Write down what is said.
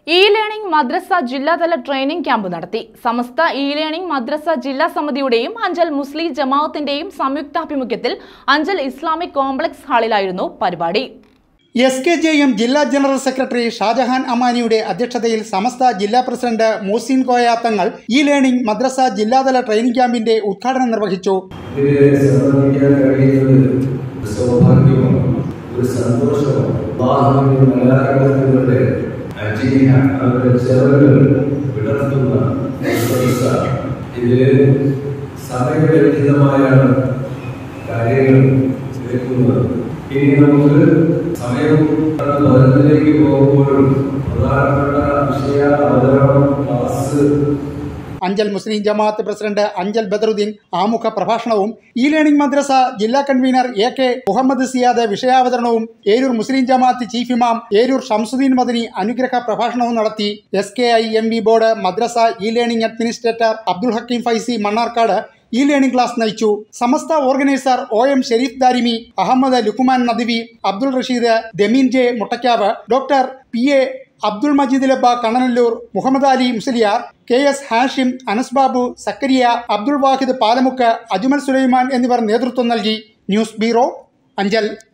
E-learning മദ്രസ ജില്ലാതല training camp നടത്തി. സമസ്ത e-learning മദ്രസ ജില്ലാ സമിതിയുടെയും അഞ്ചൽ മുസ്ലിം ജമാഅത്തിന്റെയും സംയുക്താഭിമുഖ്യത്തിൽ അഞ്ചൽ ഇസ്ലാമിക് കോംപ്ലക്സ് ഹാളിലായിരുന്നു പരിപാടി. SKJM ജില്ലാ ജനറൽ സെക്രട്ടറി ഷാജഹാൻ അമാനിയുടെ അധ്യക്ഷതയിൽ സമസ്ത ജില്ലാ പ്രസിഡന്റ് മൂസിൻ കോയ തങ്ങൾ ഇ-ലേണിംഗ് മദ്രസ ജില്ലാതല ട്രെയിനിംഗ് ക്യാമ്പിന്റെ ഉദ്ഘാടനം നിർവഹിച്ചു. സമയബന്ധിതമായാണ് കാര്യങ്ങൾ എടുക്കുന്നത്. ഇനി നമുക്ക് സമയം ഭവനത്തിലേക്ക് പോകുമ്പോഴും പ്രധാനപ്പെട്ട വിഷയ അവതരണം ക്ലാസ്. അഞ്ചൽ മുസ്ലിം ജമാഅത്ത് പ്രസിഡന്റ് അഞ്ചൽ ബദറുദ്ദീൻ ആമുഖ പ്രഭാഷണവും ഇ-ലേണിംഗ് മദ്രസ ജില്ലാ കൺവീനർ AK മുഹമ്മദ് സിയാദ് വിഷയാവതരണവും ഏരൂർ മുസ്ലിം ജമാഅത്ത് ചീഫ് ഇമാം ഏരൂർ ഷംസുദ്ദീൻ മദനി അനുഗ്രഹ പ്രഭാഷണവും നടത്തി. SKIMV ബോർഡ് മദ്രസ e-learning administrator Abdul Hakeem Faizi Mannarkkad e-learning class നയിച്ചു. Samastha organiser OM Shareef Darimi, Ahmed Luqman Nadvi, Abdul Rasheed, Dameen J Muttakkavu, doctor PA Abdul Majeed Labba Kannanallur, Muhammad Ali Musliyar, KS Hashim, Anas Babu, സക്കരിയ, അബ്ദുൾ വാഹിദ് പാലമുക്ക്, അജ്മൽ സുലൈമാൻ എന്നിവർ നേതൃത്വം നൽകി. News bureau, Anchal.